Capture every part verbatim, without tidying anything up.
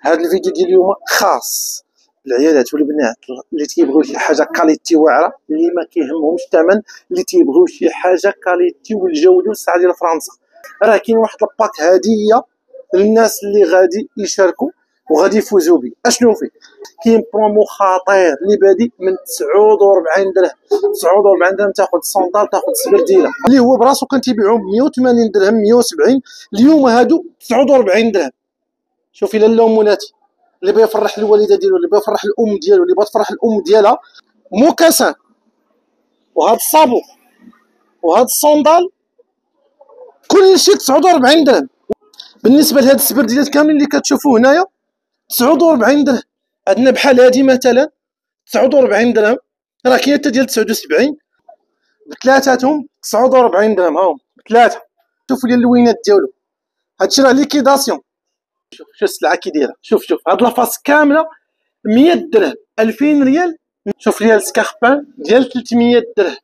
هذا الفيديو ديال اليوم خاص بالعيالات والبنات اللي تيبغيو شي حاجه كاليتي واعره، اللي ما كيهمهمش الثمن، اللي تيبغيو شي حاجه كاليتي والجوده والسعر ديال فرنسا. راه كاين واحد الباك هديه للناس اللي غادي يشاركوا وغادي يفوزوا به. اشنو فيه؟ كاين برومو خطير اللي بادئ من تسعود وربعين درهم. تسعود وربعين درهم تاخذ صندال، تاخذ سبرديله اللي هو براسو كان تيبيعو ب مية وثمانين درهم مية وسبعين، اليوم هادو تسعود وربعين درهم. شوفي لالا ولاتي اللي بغا يفرح الوالده ديالو، اللي بغا يفرح الام ديالو، اللي بغا تفرح الام ديالها، موكاسان وهاد الصابو وهاد الصندال كلشي تسعود وربعين درهم. بالنسبه لهاد السبرديلات كاملين اللي كتشوفوا هنايا تسعود وربعين درهم. عندنا بحال هادي مثلا تسعود وربعين درهم، راه كاينه حتى ديال تسعود وسبعين، بثلاثاتهم تسعود وربعين درهم. هاهم بثلاثه. شوفوا لي اللوينات ديالو، هادشي راه ليكيداسيون. شوف شوف السلعه كي دايره، شوف شوف هاد لافاس كامله مية درهم، ألفين ريال. شوف لي السكاربان ديال ثلاثمية درهم،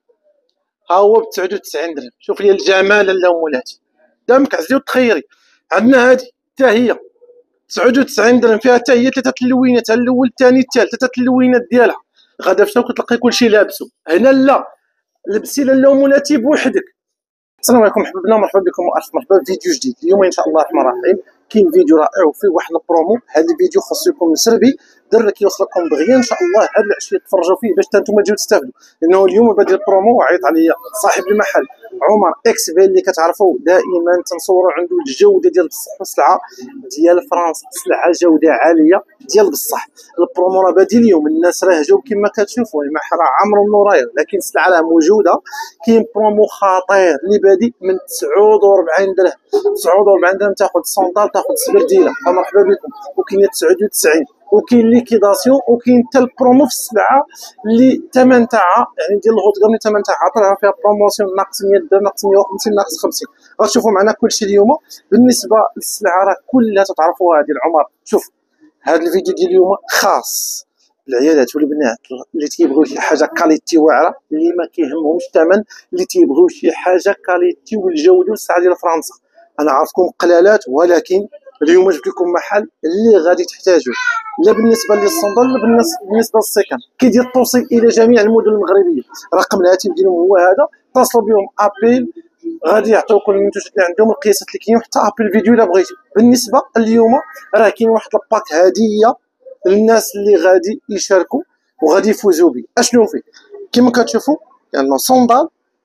ها هو ب تسعود وتسعين درهم. شوف لي الجمال لالا ولاتي، دامك عزلي وتخيري. عندنا هادي حتى هي تسعود وتسعين درهم، فيها حتى هي ثلاثه اللوينات، الاول الثاني الثالث، ثلاثه اللوينات ديالها. غادا فتا كتلقاي كلشي لابسو. هنا لا، لبسي لالا ولاتي بوحدك. السلام عليكم حبابنا، مرحبا بكم والف مرحبا في فيديو جديد. اليوم ان شاء الله الرحمن الرحيم كاين فيديو رائع وفيه واحد البرومو. هذا الفيديو خاصو يكون مسربي در كيوصلكم دغيا ان شاء الله هاد العشيه تفرجوا فيه باش نتوما تجيو تستافدوا، لانه اليوم بادئ البرومو وعيط عليا صاحب المحل عمر اكس بي اللي كتعرفوا دائما تنصوروا عنده الجوده ديال بصح والسلعه ديال فرنسا، سلعه جوده عاليه ديال بصح. البرومو راه بادئ اليوم، الناس راه جاو كما كتشوفوا، المحل راه عامر النوراير، لكن السلعه راه موجوده. كاين برومو خطير اللي بادئ من تسعود وربعين درهم. تسعود وربعين درهم تاخذ صندال، تاخذ سبرديله. فمرحبا بكم. وكاين تسعود وتسعين، وكاين ليكيداسيون، وكاين حتى البرومو في السلعه اللي الثمن تاعها يعني ديال الغوت اللي الثمن تاعها عطاها فيها بروموسيون ناقص مية درهم، ناقص مية وخمسين، ناقص خمسين. غتشوفوا معنا كلشي اليوم. بالنسبه للسلعه راه كلها تتعرفوها ديال عمر. شوف هذا الفيديو ديال اليوم خاص بالعيالات والبنات اللي تيبغيو شي حاجه كاليتي واعره، اللي ما كيهمهمش الثمن، اللي تيبغيو شي حاجه كاليتي والجوده والسعر ديال فرنسا. انا عارفكم قلالات، ولكن اليوم جبت لكم محل اللي غادي تحتاجوه، لا بالنسبه للصندال لا بالنسبه للسكن. كيدير التوصيل الى جميع المدن المغربيه. رقم الهاتف ديالهم هو هذا، اتصلوا بهم ابيل، غادي يعطيوكم المنتوجات اللي عندهم، القياسات اللي كاينين، حتى ابيل فيديو الا بغيتي. بالنسبه اليوم راه كاين واحد الباك هديه للناس اللي غادي يشاركوا وغادي يفوزوا به. اشنو فيه؟ كما كتشوفوا يعني صندال،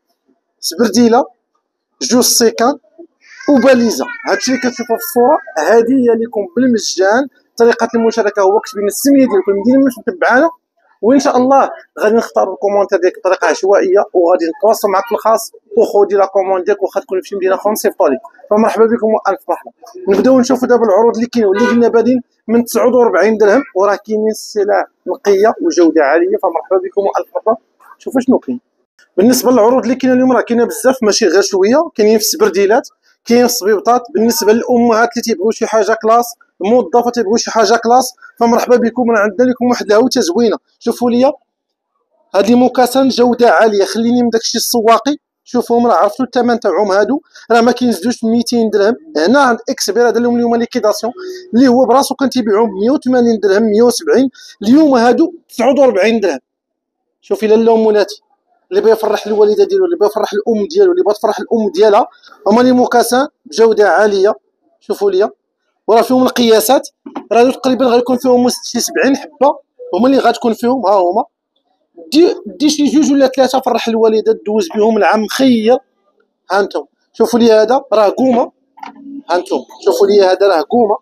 سبرديله، جوج سيكان وباليزا. هادشي اللي كتشوفوا في الصوره هديه لكم بالمجان. طريقه المشاركه هو كتبين السميه ديالكم، المدينه اللي متبعانا، وان شاء الله غادي نختاروا الكومونتير ديالك بطريقه عشوائيه، وغادي نتواصل معك في الخاص وخذي لا كوموند ديالك واخا تكون في شي مدينه اخرى نصيفطوا لك. فمرحبا بكم والف مرحبا. نبداو نشوفوا دابا العروض اللي كاينه، واللي قلنا بادين من تسعود وربعين درهم، وراه كاينين السلع نقيه وجوده عاليه. فمرحبا بكم والف مرحبا. شوفوا شنو كاين. بالنسبه للعروض اللي كاينه اليوم راه كاينه بزاف، ماشي غير شويه. كاينين في السبرديلات، كاين الصبيبطات. بالنسبه للامهات اللي تيبغيو شي حاجه كلاس، الموظفه تيبغيو شي حاجه كلاس، فمرحبا بكم. راه عندنا لكم واحد الهوته زوينه. شوفوا ليا هاد لي موكاسان جوده عاليه. خليني من داكشي السواقي، شوفوهم راه عرفتوا الثمن تاعهم. هادو راه ما كينزلوش ميتين درهم. هنا عند اكسبير هذا لهم اليوم ليكيداسيون، اللي هو براسو كان تيبيعوهم ب مية وثمانين درهم مية وسبعين، اليوم هادو تسعود وربعين درهم. شوفي لالا ولاتي اللي بغا يفرح الوالده ديالو، اللي بغا يفرح الام ديالو، اللي بغا تفرح الام ديالها، هما لي موكاسان بجوده عاليه. شوفوا ليا وراه فيهم القياسات، راه تقريبا غيكون فيهم شي سبعين حبه، هما اللي غتكون فيهم. ها هما، دي دي شي جوج ولا ثلاثه، فرح الوالده دوز بهم العام مخير. ها انتم شوفوا لي هذا راه قومه. ها انتم شوفوا لي هذا راه قومه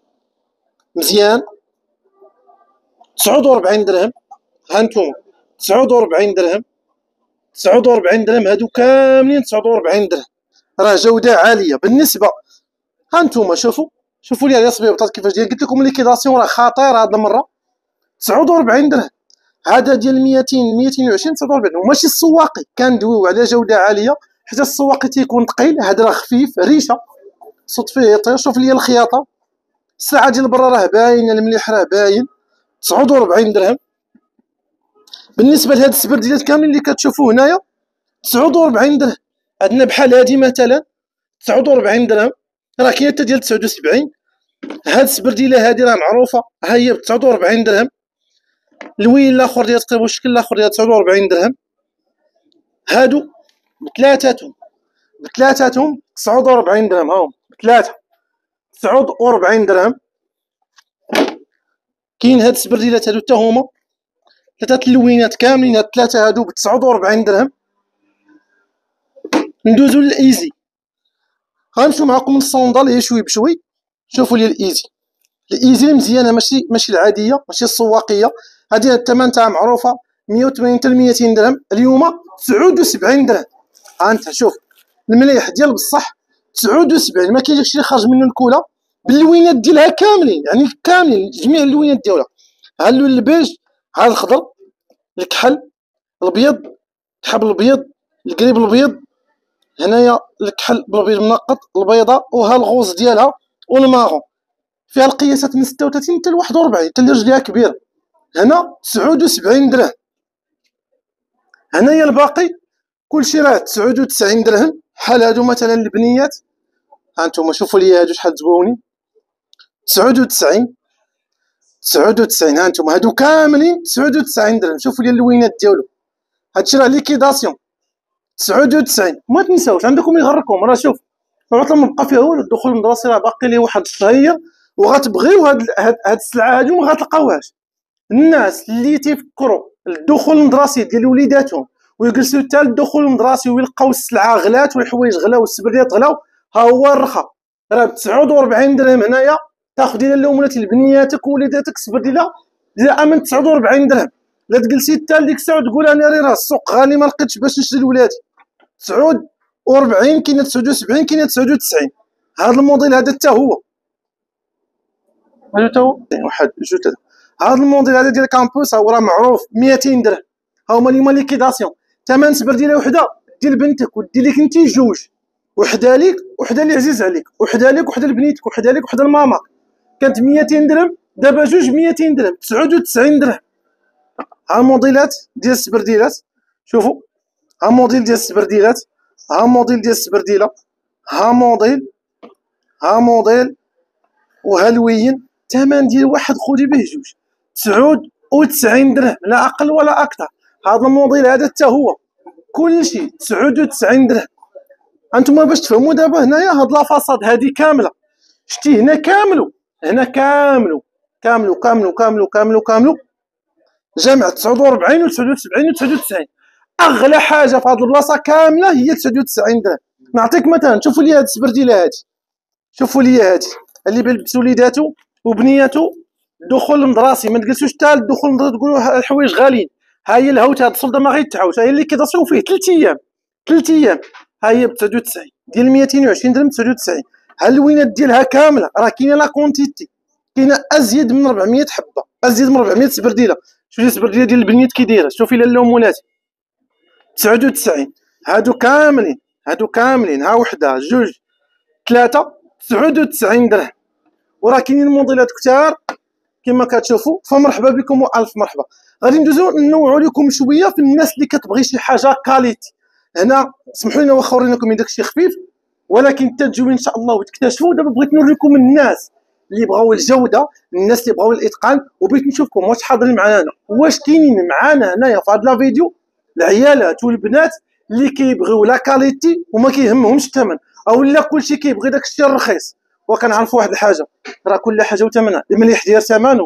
مزيان تسعود وربعين درهم. ها انتم تسعود وربعين درهم، تسعود وربعين درهم، هادو كاملين تسعود وربعين درهم، راه جوده عاليه. بالنسبه ها انتم شوفوا شوفوا لي هذه الصبيبطات كيفاش داير. قلت لكم ليكيداسيون راه خطير هاد المره. تسعود وربعين درهم، هذا ديال ميتين ميتين وعشرين تسعود وربعين. وماشي السواقي كندويو على جوده عاليه، حيت السواقي تيكون ثقيل، هذا راه خفيف ريشه صوت فيه يطير. شوف لي الخياطه، الساعه ديال برا راه باينه، المليح راه باين. تسعود وربعين درهم. بالنسبه لهاد السبرديلات كاملين اللي كتشوفوا هنايا تسعود وربعين درهم. عندنا بحال هادي مثلا تسعود وربعين درهم، راه كاينه حتى ديال تسعود وسبعين، هاد السبرديله هادي راه معروفه، ها هي ب تسعة وأربعين درهم. الوين الاخر ديال تقريبا الشكل الاخر ديال تسعة وأربعين درهم. هادو بثلاثتهم بثلاثتهم تسعة وأربعين درهم، هاهم بثلاثه تسعة وأربعين درهم. كاين هاد السبرديلات هادو حتى هما ثلاثه اللوينات كاملين، هاد الثلاثه هادو ب تسعة وأربعين درهم. ندوزو للايزي، غنمشيو معاكم للصوندال هي شوي بشوي. شوفوا لي الايزي، الايزي مزيانه، ماشي ماشي العاديه، ماشي السواقيه. هادي الثمن تاعها معروفه مية وثمانين حتى ميتين درهم، اليوم تسعة وسبعين درهم. ها انت شوف المليح ديال بصح تسعة وسبعين، ما كاين داكشي اللي خارج منه الكولا باللوينات ديالها كاملين، يعني كاملين جميع اللوينات ديالها. ها اللون البيج، ها الخضر، الكحل، الابيض، الكحل الابيض، القريب الابيض، هنايا الكحل بالابيض منقط، البيضاء، وها الغوز ديالها والماغون. فيها القياسات من ستة وثلاثين حتى ل واحد وأربعين، حتى اللي رجليها كبيره. هنا تسعة وسبعين درهم. هنايا الباقي كلشي راه تسعة وتسعين درهم. بحال هادو مثلا البنيات، ها انتم شوفوا لي هادو شحال زوونين، تسعة وتسعين تسعة وتسعين. ها انتم هادو كاملين تسعة وتسعين درهم. شوفوا لي اللوينات ديالو، هادشي راه ليكيداسيون تسعة وتسعين. ما تنساوش عندكم يغركم، راه شوف العطله ما بقى فيها والو، الدخول المدرسي راه باقي ليه واحد الشهر، وغتبغيو هاد هاد, هاد السلعه هادو ما غتلقاوهاش. الناس اللي تيفكروا الدخول المدرسي ديال وليداتهم ويجلسوا حتى الدخول المدرسي ويلقاو السلعه غلات والحوايج غلاو والسبرديات غلاو، ها هو الرخا راه ب تسعة وأربعين درهم. هنايا تاخذ الى ولات لبنياتك ووليداتك سبرديله ديال من تسعة وأربعين درهم. لا تجلسي حتى ديك الساعه وتقول انا راه السوق غالي ما لقيتش باش نشري لولادي. تسعة وأربعين كاينه تسعة وسبعين كاينه تسعة وتسعين. هذا الموديل هذا حتى هو، هذا حتى هو واحد جوج ثلاثه. هذا الموديل هذا ديال كامبوس هو راه معروف ميتين درهم. ها هما اليوم ليكيداسيون، ثمن سبرديله وحده ديال بنتك ودير لك انت جوج، وحده ليك وحده اللي عزيز عليك، وحده ليك وحده لبنيتك، وحده ليك وحده لماماك. كانت ميتين درهم، دابا جوج ميتين درهم، تسعة وتسعين درهم. ها الموديلات ديال السبرديلات، شوفوا ها موديل ديال السبرديلات، ها موديل ديال السبرديله، ها موديل، ها موديل، وها لوين. الثمن ديال واحد خذي به جوج، تسعة وتسعين درهم، لا اقل ولا اكثر. هذا الموديل هذا حتى هو كلشي تسعة وتسعين درهم. انتم باش تفهموا دابا هنايا هاد لافاصاد هادي كامله، شتي هنا كاملو، هنا كاملو كاملو كاملو كاملو كاملو كاملو جامع تسعة وأربعين و تسعة وسبعين و تسعة وتسعين. اغلى حاجه في هاد البلاصه كامله هي تسعة وتسعين درهم. نعطيك مثلا، شوفوا لي هاد السبرديله هادي، شوفوا لي هادي اللي بيلبس وليداتو وبنياتو دخول مدرسي، ما تجلسوش حتى الدخول المدرسي تقولوا الحوايج غاليين. ها هي الهوت، هاد السلطه ما غيتعاوش، ها هي اللي كيداسيون فيه ثلاث ايام ثلاث ايام. ها هي ب تسعة وتسعين ديال ميتين وعشرين درهم تسعة وتسعين. ها اللوينات ديالها كامله راه كاينه لا كونتيتي، كاينه ازيد من أربعمية حبه، ازيد من أربعمية سبرديله. شوفي السبرديله ديال البنيت كي دايره، شوفي لاله مولاتي تسعة وتسعين. هادو كاملين هادو كاملين، ها وحده جوج ثلاثه تسعة وتسعين درهم. وراه كاينين موديلات كثار كما كتشوفوا. فمرحبا بكم والف مرحبا. غادي ندوزو ننوعوا لكم شويه في الناس اللي كتبغي شي حاجه كاليتي. هنا سمحوا لنا واخا وريناكم من داكشي خفيف، ولكن حتى تجيو ان شاء الله وتكتشفوا. دابا بغيت نوريكم الناس اللي بغاو الجوده، الناس اللي بغاو الاتقان، وبغيت نشوفكم واش حاضرين معنا هنا، واش كاينين معنا هنايا في هذا الفيديو العيالات والبنات اللي كيبغيو لا كاليتي وما كيهمهمش الثمن، او لا كلشي كيبغي داكشي الرخيص. وكنعرفوا واحد الحاجه، راه كل حاجه وثمنها، المليح داير ثمنه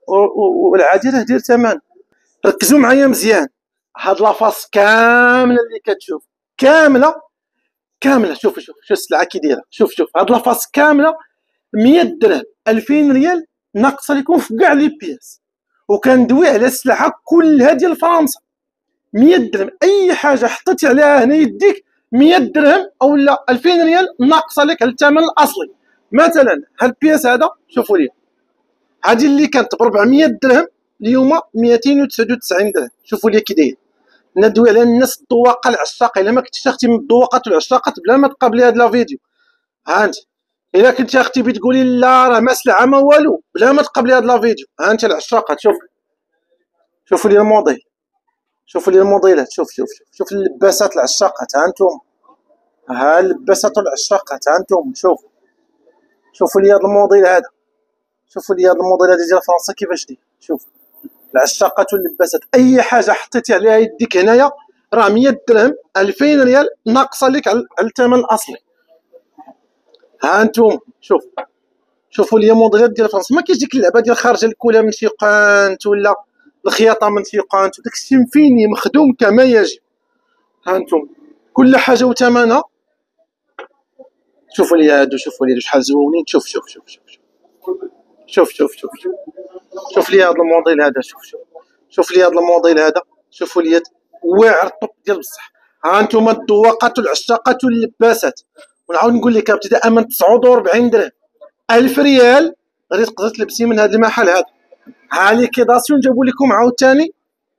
والعادي راه داير ثمن. ركزوا معايا مزيان، هاد لافاس كامله اللي كتشوف كامله كامله، شوف شوف شوف السلعه كي دايره، شوف شوف هاد لافاس كامله مية درهم، ألفين ريال ناقصه لكم في كاع لي بياس. وكندوي على السلعه كلها ديال فرنسا مية درهم. اي حاجه حطيتي عليها هنا يديك مية درهم او لا ألفين ريال ناقصه لك على الثمن الاصلي. مثلا هاد البياس هذا شوفوا لي، هذه اللي كانت ب أربعمية درهم اليوم ميتين وتسعة وتسعين درهم. شوفوا لي كي داير. ندوي على الناس الذواقه العشاقه. الا ما كنتيش اختي من الذواقات والعشاقات بلا ما تقابلي هاد لا فيديو. ها انت الا كنتي اختي بتقولي لا راه ما سلعه ما والو بلا ما تقابلي هاد لا فيديو. ها انت العشاقات، شوف شوفوا لي الموديل، شوفوا لي الموديلات، شوف شوف شوف شوف اللباسات العشاقات. ها انتم، ها اللباسات العشاقات، ها انتم شوف شوفوا لي هذا الموديل هذا، شوفوا لي هذا الموديل هذا ديال فرنسا كيفاش داير. شوف العشاقات واللباسات، اي حاجه حطيتي عليها يديك هنايا راه مية درهم ألفين ريال ناقصه لك على الثمن الاصلي. ها انتم شوف شوفوا لي موديلات ديال فرنسا، ما كاينش ديك اللعبه ديال خارجه الكولا من شي قانت ولا الخياطه من شي قانت، وداك الشيء مفيني مخدوم كما يجب. ها انتم كل حاجه وثمنها. شوفوا لي هادو، شوفوا لي شحال زوينين. شوف شوف شوف شوف شوف شوف شوف شوف شوف لي هذا الموديل هذا. شوف شوف شوف لي هذا الموديل هذا. شوفوا لي واعر الطب ديال بصح. ها انتم الذواقات والعشاقات واللباسات، ونعاود نقول لك ابتداء من تسعة وأربعين درهم ألف ريال غادي تقدر تلبسي من هذا المحل هذا. ها ليكيداسيون جابوا لكم عاوتاني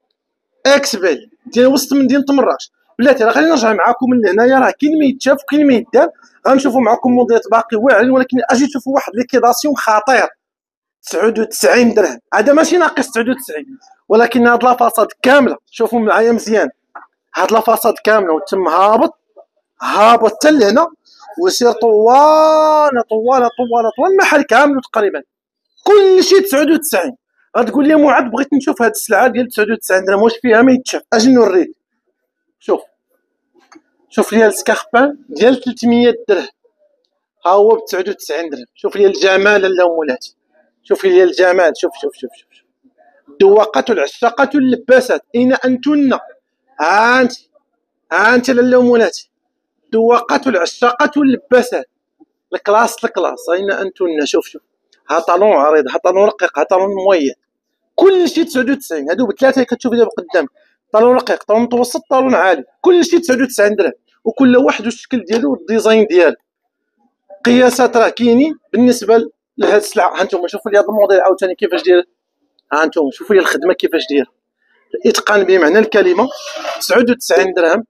اكسبل ديال وسط مدينه مراكش. بلاتي راه خلينا نرجع معاكم من هنايا، راه كاين ما يتشاف وكاين ما يدار. غنشوفوا معاكم موديلات باقي واعرين، ولكن اجي تشوفوا واحد ليكيداسيون خطير. تسعة وتسعين درهم، هذا ماشي ناقص تسعة وتسعين، ولكن هاد لافاصاد كامله. شوفوا معايا مزيان، هاد لافاصاد كامله وتم هابط هابط حتى لهنا وسير طوال طوال طوال طوال المحل كامل تقريبا كلشي تسعة وتسعين. غتقول لي معاد بغيت نشوف هاد السلعه ديال تسعة وتسعين درهم واش فيها ما يتشاف. اجي نوريك. شوف شوف لي السكاربان ديال ثلاثمية درهم، ها هو ب تسعة وتسعين درهم. شوف لي الجمال لا مولاتي، شوف لي الجمال. شوف شوف شوف شوف الذواقات والعشاقات واللباسات اين انتن. ها انت ها انت لاله مولاتي، الذواقات والعشاقات واللباسات الكلاس الكلاس اين انتن. شوف شوف ها طالون عريض، ها طالون رقيق، ها طالون مويد، كلشي تسعة وتسعين. هادو بثلاثه كتشوف دابا قدامك، طالون رقيق، طالون متوسط، طالون عالي، كلشي تسعة وتسعين درهم، وكل واحد والشكل ديالو والديزاين ديالو. قياسات راه كاينين بالنسبه لهاد السلعه. ها انتم شوفوا لي هذا الموديل عاوتاني كيفاش داير. ها انتم شوفوا لي الخدمه كيفاش داير، الاتقان بمعنى الكلمه. تسعة وتسعين درهم.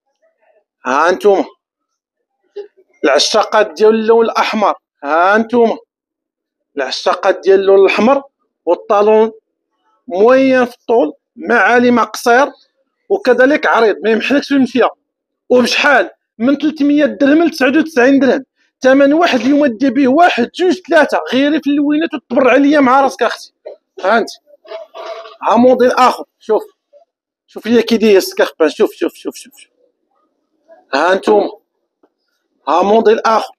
ها انتم العشاقات ديال اللون الاحمر، ها انتم العشاقات ديال اللون الاحمر، والطالون موين في الطول ما عالي ما قصير، وكذلك عريض ما يمحلكش في المشيه. وبشحال؟ من ثلاثمية درهم ل تسعة وتسعين درهم. ثمن واحد اليوم دير به واحد جوج ثلاثه، غيري في اللوينات وتبرع عليا مع راسك اختي. ها انت ها موديل اخر. شوف شوف ليا كي داير السكاربان. شوف شوف شوف شوف ها انتم ها موديل اخر.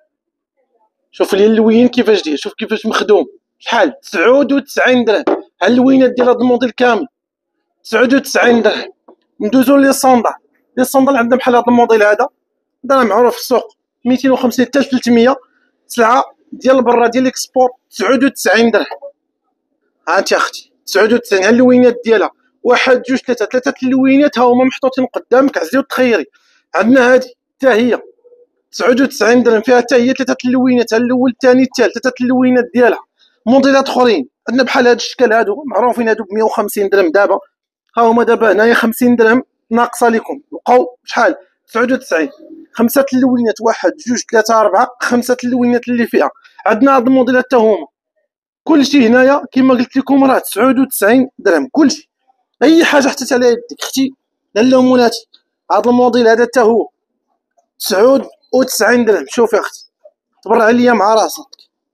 شوف لي اللوين كيفاش داير، شوف كيفاش مخدوم. شحال؟ تسعة وتسعين درهم. ها اللوينات ديال هذا الموديل كامل تسعة وتسعين درهم. ندوزو لي صوندال. لي صوندال عندنا بحال هذا الموديل هذا، هذا معروف في السوق ميتين وخمسين حتى ثلاثمية. سلعه ديال برا ديال الاكسبور تسعة وتسعين درهم. ها انت اختي تسعة وتسعين. ها اللوينات ديالها واحد جوج ثلاثه ثلاثه اللوينات ها هما محطوطين قدامك، عزلي وتخيري. عندنا هذه حتى هي تسعة وتسعين درهم، فيها حتى هي ثلاثه اللوينات، الاول الثاني الثالث، ثلاثه اللوينات ديالها. موديلات اخرين عندنا بحال هذا الشكل، هادو معروفين هادو ب مية وخمسين درهم. دابا ها هما دابا هنايا خمسين درهم ناقصه لكم، بقاو شحال؟ تسعة وتسعين. خمسه اللوينات، واحد جوج ثلاثه اربعه، خمسه اللوينات اللي فيها. عندنا هاد الموديلات حتى هما كلشي هنايا كما قلت لكم راه تسعة وتسعين درهم. كلشي اي حاجه حطيت عليها يديك اختي لاله مولاتي. هذا الموديل هذا حتى هو تسعة وتسعين درهم. شوفي اختي تبرع عليا مع راسك.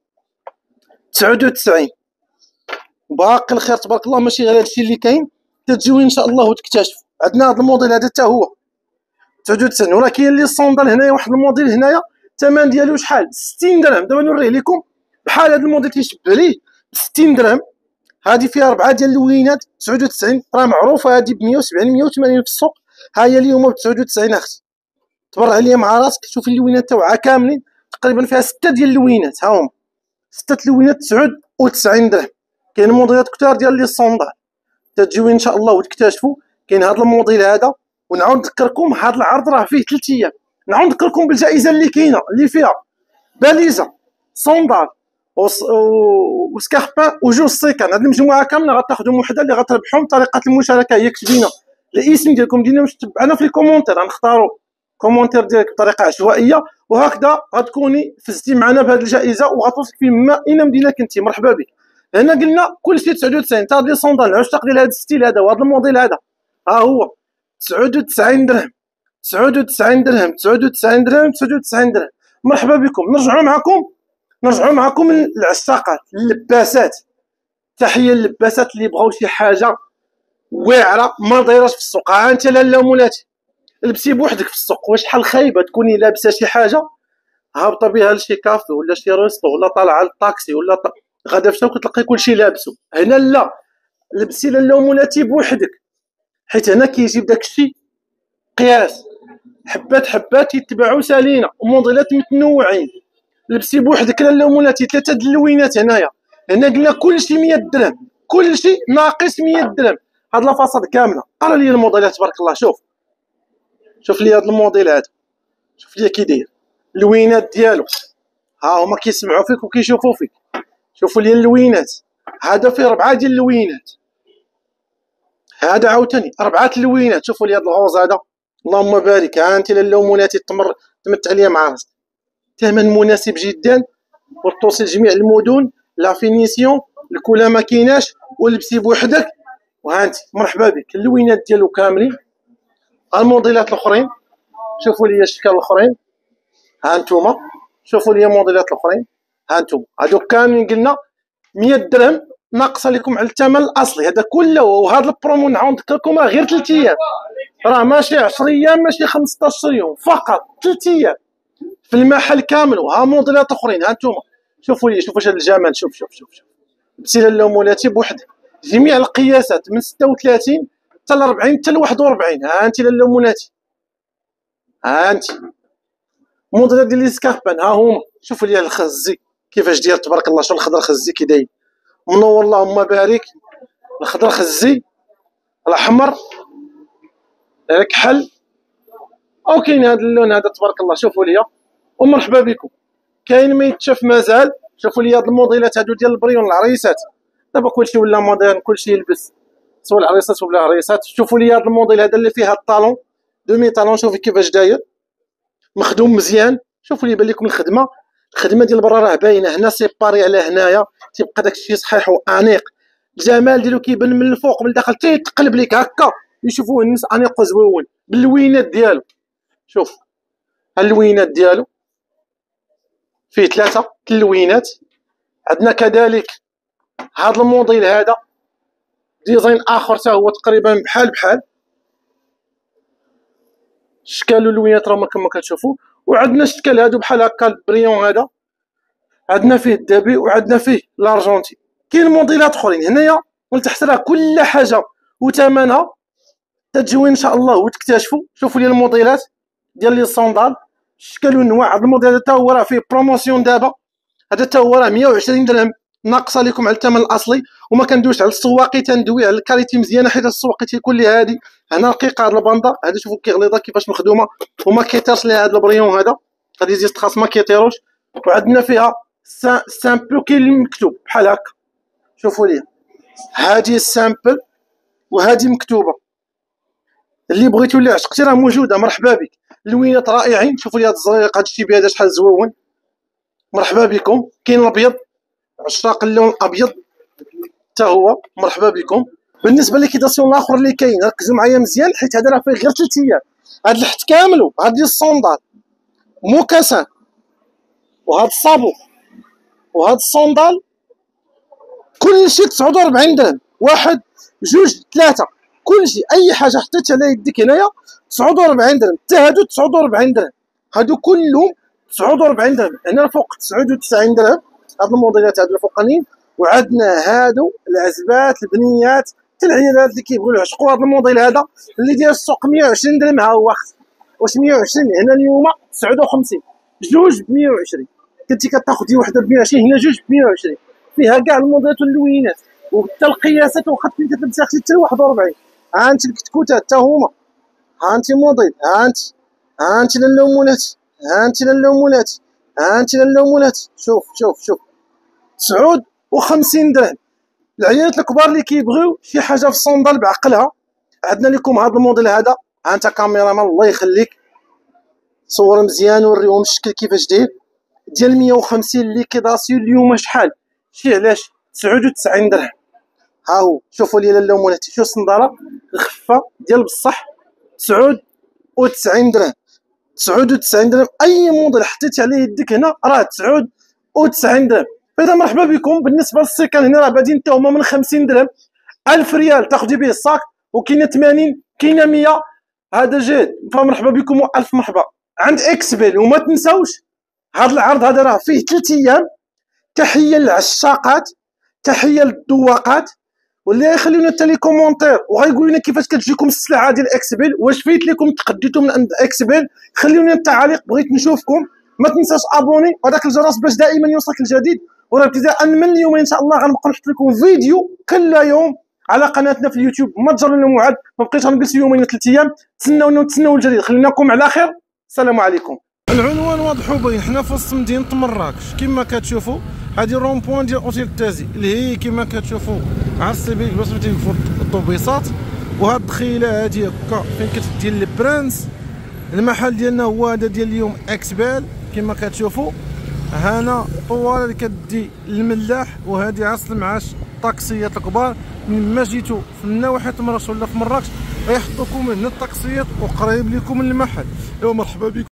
تسعة وتسعين باقي الخير تبارك الله، ماشي غير هادشي اللي كاين، تجيو ان شاء الله وتكتشفوا. عندنا هذا الموديل هذا حتى هو تسعة وتسعين. وراه كاين لي صوندال هنايا، واحد الموديل هنايا الثمن ديالو شحال؟ ستين درهم. دابا نوريه لكم بحال هذا الموديل تيشبه ليه ستين درهم. هذه فيها اربعه ديال اللوينات تسعة وتسعين، راه معروفه هذه ب مية وسبعين مية وثمانين في السوق. ها هي اليوم ب تسعة وتسعين اختي. تبرع عليا مع راسك. شوف اللوينات تاعها كاملين تقريبا فيها سته ديال اللوينات، ها هما سته اللوينات تسعة وتسعين درهم. كاين موديلات كثار ديال لي صوندال، تجيو ان شاء الله وتكتشفوا. كاين هذا الموديل هذا. ونعاود نذكركم هذا العرض راه فيه ثلاث ايام. نعاود نذكركم بالجائزه اللي كاينه اللي فيها باليزه، صوندال، وسكاربان وجوج سيكان. هذه المجموعه كامله غتاخذوا وحده اللي غتربحهم. طريقه المشاركه هي كتبينا الاسم ديالكم، دينا باش تبعنا في الكومونتير، غنختاروا كومونتير ديالك بطريقه عشوائيه، وهكذا غتكوني فزتي معنا بهذه الجائزه وغتوصلك في ما اين مدينه كنتي. مرحبا بك. هنا قلنا كلشي تسعة وتسعين. تا هاد لي صوندال العشاق ديال هذا الستيل هذا وهذا الموديل هذا ها هو تسعة وتسعين درهم. تسعة وتسعين درهم تسعة وتسعين درهم تسعة وتسعين درهم. مرحبا بكم. نرجعوا معكم نرجعوا معكم للعشاقات اللباسات. تحيه للباسات اللي بغاو شي حاجه واعره ما دايراش في السوق. ها انت لاله مولاتي لبسي بوحدك في السوق، واش شحال خايبه تكوني لابسه شي حاجه هابطه بها لشي كافي ولا شي ريستو ولا طالعه للطاكسي ولا ط... غادا فتا وكتلقاي كلشي لابسو. هنا لا، لبسي لاله مولاتي بوحدك، حيت هنا كيجيب داكشي قياس، حبات حبات يتباعوا سالينا وموديلات متنوعين. لبسي بوحدك لاله مولاتي. ثلاثه د اللوينات هنايا. هنا قلنا كلشي مية درهم، كلشي ناقص مية درهم. هاد لافاصاد كامله. ارى لي الموديلات تبارك الله. شوف شوف لي هاد الموديل هذا، شوف لي كي داير اللوينات ديالو. ها هما كيسمعوا فيك وكيشوفوا فيك. شوفوا لي اللوينات. هذا فيه ربعه ديال اللوينات، هذا عاوتاني ربعه اللوينات. شوفوا لي هاد الغوز هذا، اللهم بارك. ها انت لاله مولاتي تمر تمتع ليا مع راسك. ثمن مناسب جدا وتوصل جميع المدن. لا فينيسيون الكولا ما كايناش ولبسي بوحدك. وها انت مرحبا بك. اللوينات ديالو كاملين. الموديلات الاخرين شوفوا لي الاشكال الاخرين. ها انتوما شوفوا لي الموديلات الاخرين. ها انتوما هادو كاملين قلنا مية درهم ناقصه لكم على الثمن الاصلي. هذا كله. وهذا البرومو نعاود نذكركم راه غير ثلاث ايام، راه ماشي عشرة ايام، ماشي خمسطاش يوم، فقط ثلاث ايام في المحل كامل. وها موديلات اخرين. ها انتوما شوفوا لي، شوفوا واش هذا الجمال. شوف شوف شوف شوف لبسي لاله مولاتي بوحدك. جميع القياسات من ستة وثلاثين حتى ل أربعين حتى ل واحد وأربعين. ها انت لاله مولاتي. ها انت موديلات ديال لي سكاربان. ها هما شوفوا لي الخزي كيفاش داير تبارك الله. شوف الخضر خزي كي داير منور اللهم بارك. الخضر خزي، الاحمر الكحل، او كاين هذا اللون هذا تبارك الله. شوفوا لي ومرحبا بكم. كاين ما يتشاف مازال. شوفوا لي هاد الموديلات هادو ديال البريون العريسات. دابا كلشي ولا موديرن، كلشي يلبس سواء العريسات ولا العريسات. شوفوا لي هاد الموديل هذا اللي فيه الطالون دومي طالون. شوفي كيفاش داير مخدوم مزيان. شوفوا لي يبان لكم الخدمه. الخدمه ديال برا راه باينه. هنا سيباري على هنايا تيبقى داكشي صحيح وانيق. الجمال ديالو كيبان من الفوق من الداخل تيتقلب لك هكا يشوفوه الناس انيق وزويون باللوينات ديالو. شوف اللوينات ديالو فيه ثلاثه اللوينات. عندنا كذلك هذا الموديل هذا ديزاين اخر حتى هو تقريبا بحال بحال شكال اللوينات راه كما كتشوفوا. وعندنا الشكل هادو بحال هكا البريون هذا. عندنا فيه الدبي وعندنا فيه لارجونتي. كاين موديلات اخرين هنايا ولتحت راه كل حاجه وثمنها تتجيو ان شاء الله وتكتشفوا. شوفوا لي الموديلات ديال لي صوندال الشكل والنوع. هذا الموديل حتى هو راه فيه بروموسيون دابا. هذا حتى هو راه مية وعشرين درهم ناقصه لكم على الثمن الاصلي. وما كندويش على السواقي، تندوي على الكاليتي مزيانه، حيت السواقي تيكون لي هادي هنا رقيقه. هاد الباندا هذا شوفوا كي غليظه كيفاش مخدومه وما كيطيرش ليها هاد البريون هذا. غادي يزيد خاص ما كيطيروش. وعندنا فيها سامبل كاين المكتوب بحال هكا. شوفوا لي هادي السامبل وهادي مكتوبه. اللي بغيتو اللي عشقتي راه موجوده. مرحبا بك. اللوينات رائعين. شوفوا لي هاد الزريق هاد الشيبي هذا شحال زوون. مرحبا بكم. كاين الابيض عشاق اللون الابيض حتى هو مرحبا بكم. بالنسبه للكيداسيون الاخر اللي كاين ركزوا معايا مزيان حيت هذا راه فيه غير ثلاث ايام. هاد الحت كامل هاد ديال الصوندال موكاسان وهاد الصابو وهاد الصوندال كلشي تسعة وأربعين درهم. واحد جوج ثلاثه كلشي اي حاجه حطيتي على يدك هنايا تسعة وأربعين درهم. حتى هادو تسعة وأربعين درهم. هادو كلهم تسعة وأربعين درهم. هنا فوق تسعة وتسعين درهم هاد الموديلات هادو الفوقانيين. وعندنا هادو العزبات البنيات حتى العيالات اللي كيبغيو يعشقوا هاد الموديل هذا اللي داير السوق مية وعشرين درهم. ها هو واش مية وعشرين هنا اليوم تسعة وخمسين جوج ب مية وعشرين. كنتي كتاخدي وحده ب مية وعشرين هنا جوج ب مية وعشرين. فيها كاع الموديلات واللوينات وحتى القياسات وخا انت تلبسي حتى ل واحد وأربعين. ها انت الكتكوتات حتى هما. ها انت موديل. ها انت ها انت للمولات. ها انت للمولات. ها انت للمولات. شوف شوف شوف تسعة وخمسين درهم. العيالات الكبار اللي كيبغيو شي حاجه في الصندال بعقلها عندنا لكم هذا الموديل هذا. ها انت كاميرامان الله يخليك صور مزيان وريهم الشكل كيفاش داير ديال مية وخمسين ليكيداسيون اليوم شحال شي علاش تسعة وتسعين درهم. ها هو شوفوا لي لاله مولاتي. شوف الصنداله خفه ديال بصح تسعة وتسعين درهم. تسعة وتسعين درهم اي موديل حطيتي عليه يدك هنا راه تسعة وتسعين درهم. فاذا مرحبا بكم. بالنسبه للسكن هنا راه بادين حتى هما من خمسين درهم، ألف ريال تاخدي به الصاك، وكاينه ثمانين، كاينه مية. هذا جيد، فمرحبا بكم والف مرحبا. عند اكسبل. وما تنساوش هذا العرض هذا راه فيه ثلاث ايام. تحيه للعشاقات، تحيه للذواقات، واللي غيخليونا حتى لي كومونتير وغايقولوا لنا كيفاش كتجيكم السلعه ديال اكسبل، واش فايت لكم تقديتوا من عند اكسبل. خليونا التعاليق، بغيت نشوفكم. ما تنساش ابوني وهذاك الجرس باش دائما يوصلك الجديد. وراه ابتداء من اليوم ان شاء الله غنبقى نحط لكم فيديو كل يوم على قناتنا في اليوتيوب. ما تجروا لنا موعد، ما بقيتش غنجلس يومين ثلاث ايام. تسناونا وتسناو الجديد. خليناكم على خير، السلام عليكم. العنوان واضح وباين، حنا في وسط مدينه مراكش كما كتشوفوا. هذه رون بوان ديال اوتيل التازي اللي هي كما كتشوفوا على السبيل باش تيوقفوا الطوبيسات. وهاد الدخيله هادي هكا فين كتدي للبرانس. المحل ديالنا هو هذا ديال اليوم اكسبال كما كتشوفوا. هنا طوال اللي كتدي للملاح، وهذه عصر المعاش الطاكسيات الكبار. من ما جيتوا في النواحي مراكش ولا في مراكش غيحطوكم هنا الطاكسيات وقريب لكم من المحل. ايوا مرحبا بكم.